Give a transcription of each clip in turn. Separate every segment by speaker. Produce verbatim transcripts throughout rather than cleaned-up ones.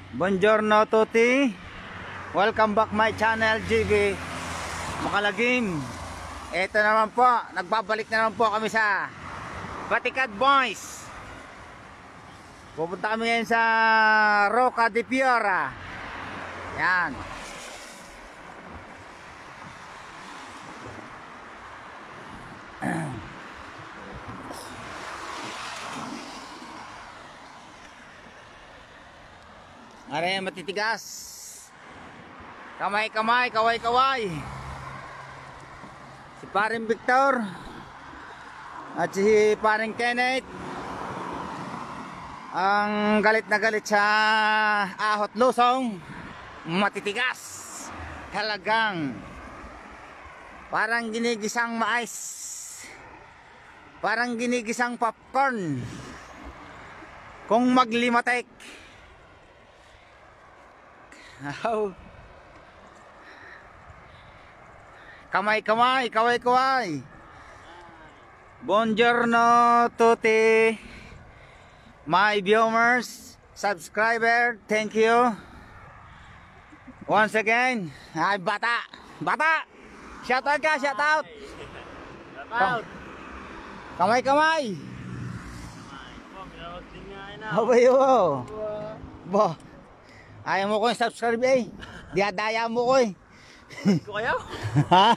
Speaker 1: Buongiorno tutti. Welcome back my channel G B Makalagim. Ito naman po, nagbabalik na naman po kami sa Batikad Boys. Pupunta kami ngayon sa Roca de Piora. Yan. Are matitigas. Kamay-kamay, kaway-kaway. Si paring Victor at si paring Kenneth ang galit na galit sa ahot lusong. Matitigas. Talagang parang ginigisang mais. Parang ginigisang popcorn. Kung maglimatek. Oh. Kamay-kamay, kaway-kaway. Buongiorno tutti my viewers, subscriber, thank you. Once again, ay bata, bata. Shout out ka, shout out. Shout out. Kamay-kamay. Hawayo. Bo. Ayaw mo ko yung subscribe eh. Diadaya mo ko eh.
Speaker 2: Ko kayo?
Speaker 1: Ha?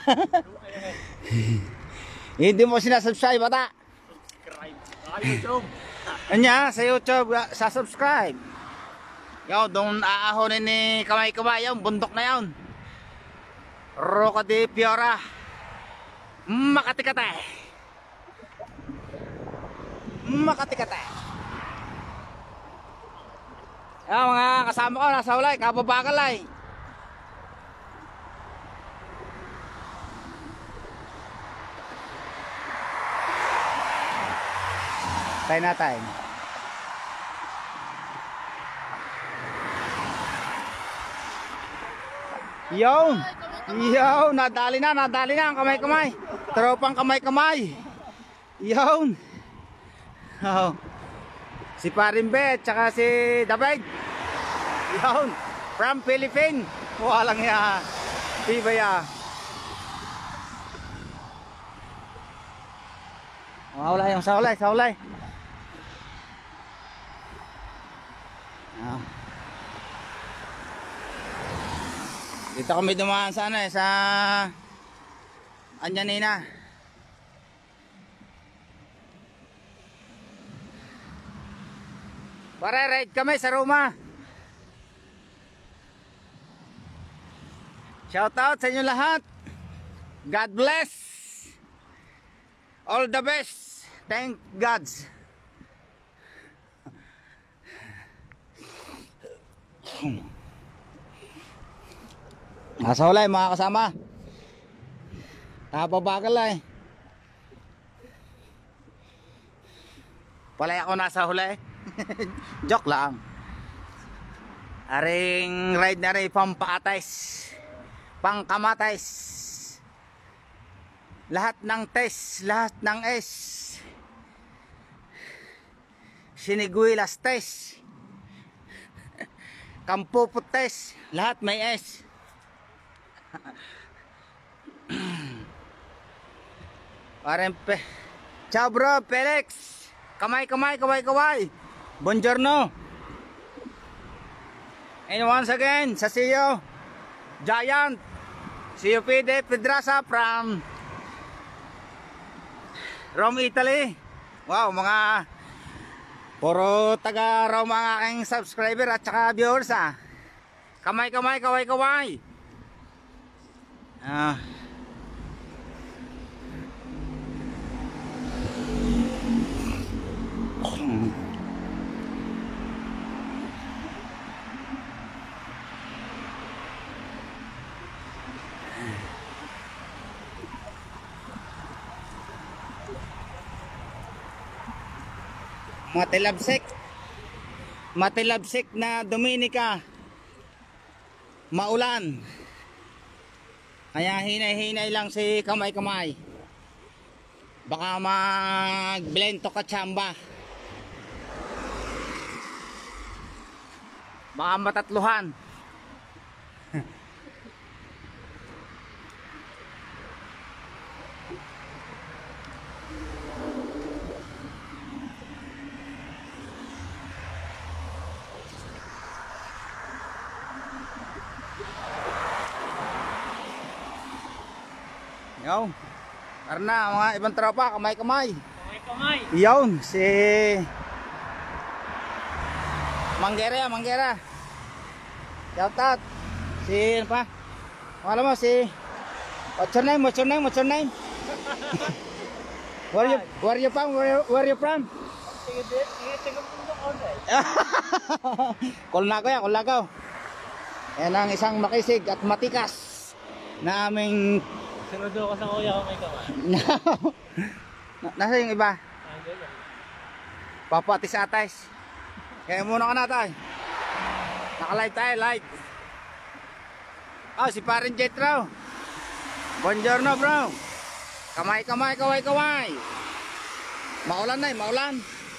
Speaker 1: Hindi mo sinasubscribe bata.
Speaker 2: Subscribe. Sa YouTube.
Speaker 1: Anya, sa YouTube, sa subscribe. Yo, doon aahonin ni kamay-kamay yung bundok na yun. Roca de Piora. Makatikate. Makatikate. Yan mga kasama ko nasa hulay, kababagalay. Tayo na tayo. Yo! Yo! Nadali na, nadali na ang kamay-kamay. Tropang kamay-kamay. Yo! Oh. Si Parimbet, tsaka si David. Yun, from Philippines. Walang ya. Diba ya? Maulay yung saulay, saulay. Ah. Dito kami dumaan sa ano eh, sa Anyanina. Para ride kami sa Roma. Shout out sa inyo lahat. God bless. All the best. Thank God. Nasa hulay mga kasama. Kapabagal eh. Palay ako nasa hulay. Joke lang. Aring ride na rin pampaatais, pangkamatais. Lahat ng test, lahat ng S. Siniguilas test. Kampuput test, lahat may S. Parempe. Ciao bro, Felix. Kamay-kamay, kaway-kaway. Buongiorno. And once again, sa C E O Giant C E O P D Pedraza from Rome, Italy. Wow, mga puro taga Rome ang aking subscriber at saka viewers ah. Kamay-kamay, kaway-kaway. Ah. Matilabsik. Matilabsik na Dominica. Maulan. Kaya hinay-hinay lang si kamay-kamay. Baka mag-blend to kachamba. Baka matatluhan. Yaw. Karena mga ibang tropa, kamay-kamay.
Speaker 2: Kamay-kamay.
Speaker 1: Yawn, si Manggera ya, Manggera. Shout out. Si ano pa? Alam mo si What's your name? What's your name? What's your name? Where you where you from? Where, where you from? Call na ko ya, call na ko. Yan ang isang makisig at matikas na aming
Speaker 2: Saludo ko sa kuya ko may kamay.
Speaker 1: Nasa yung iba? Papatis atais. Kaya muna ka na tayo. Naka-live tayo, live. Oh, si Parin Jet raw. Buongiorno bro. Kamay, kamay, kaway, kaway. Maulan na eh, maulan.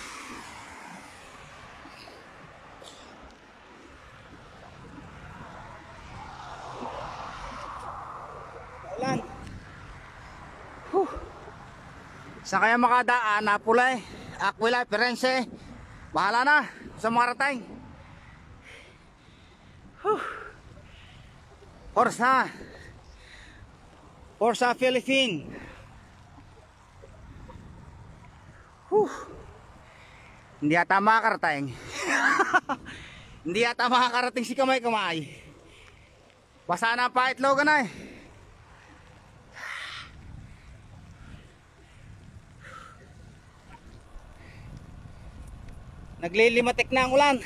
Speaker 1: Maulan. Huh. Sa kaya makadaan, Napulay, Aquila, Firenze. Bahala na sa Marating. Huh. Forza. Forza Philippine. Huh. Hindi ata makakarating. Hindi ata makakarating si kamay-kamay. Basa na pa itlogan na eh. Naglilimatik na ang ulan.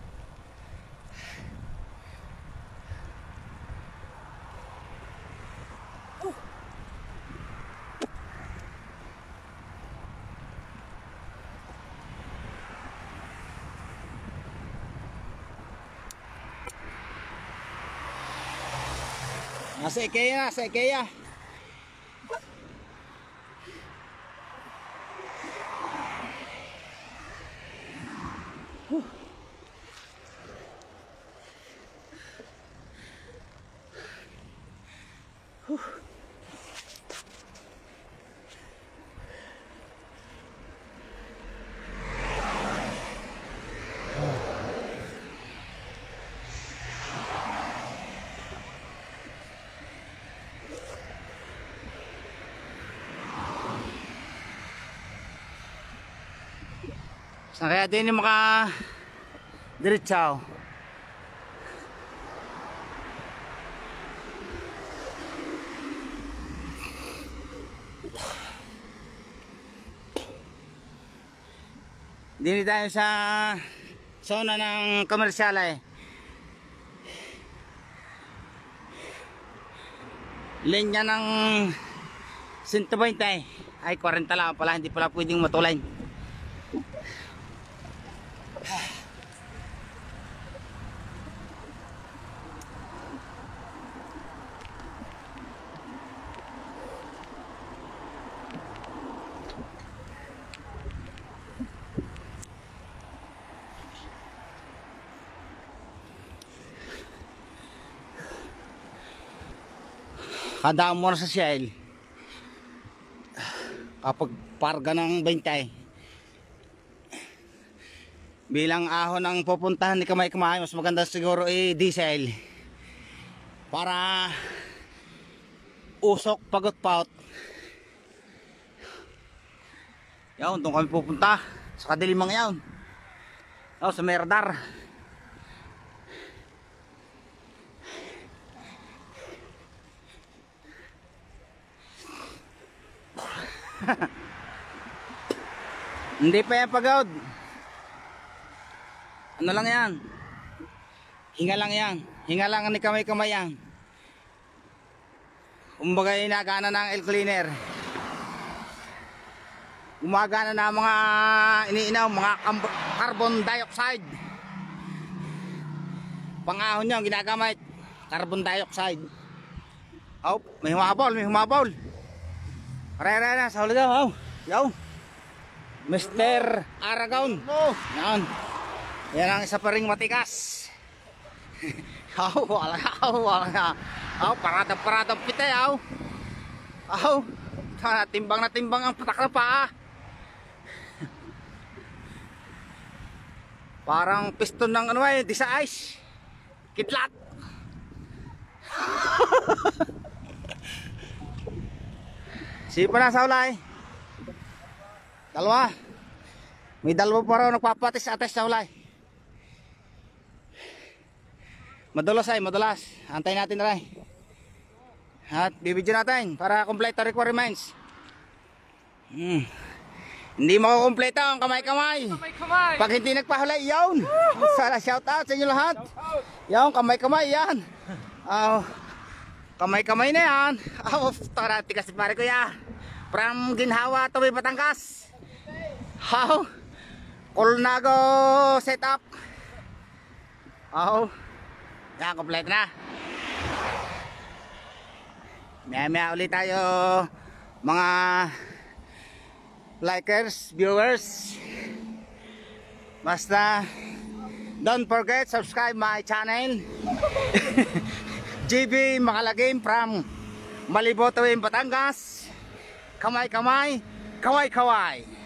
Speaker 1: Nasa Ikea na, sa Ikea. Saan kaya din yung maka diretsaw? Dini tayo sa zona ng komersyal eh. Linya ng one twenty ay forty lang pala, hindi pala pwedeng matulay. Kadaan mo na sa Shell kapag parga ng twenty bilang ahon ang pupuntahan ni kamay-kamay, mas maganda siguro eh diesel para usok pagot paut. Yawn, doon kami pupunta sa kadilimang yawn. Oh, sa Merdar. Hindi pa yan pagod. Ano lang yan? Hinga lang yan. Hinga lang ni kamay-kamay yan. Kumbaga inagana ng air cleaner. Gumagana na mga iniinaw, mga carbon dioxide. Pangahon nyo ginagamit. Carbon dioxide. Oh, may humabol, may humabol. Rere na, sa huli daw, oh. Yo. Mister Aragon. Yan. Yan ang isa pa ring matikas. Aw, wala nga, aw, wala nga. Aw, parada-parada pite, aw. Aw, sana timbang na timbang ang patak na paa. Parang piston ng ano eh, di sa ice. Kidlat. Sipa na sa ulay. Dalawa. May dalawa pa raw nagpapatis-atis sa ulay. Madulas ay, madulas. Antayin natin na rin. At bibidyo natin para complete requirements. Hmm. Hindi makukumpleto ang kamay-kamay.
Speaker 2: Kamay-kamay!
Speaker 1: Pag hindi nagpahulay, yun. Sana shout out sa inyo lahat. Yung kamay-kamay yan. Oh, kamay-kamay na yan. Oh, tarati kasi pare ko ya. From Ginhawa to Batangas. How? Colnago setup. Oh. Yan, kompleto na. Maya-maya ulit tayo mga likers, viewers. Basta don't forget subscribe my channel. G B Makalagim from Malibo to Batangas. Kamay-kamay, kaway-kaway.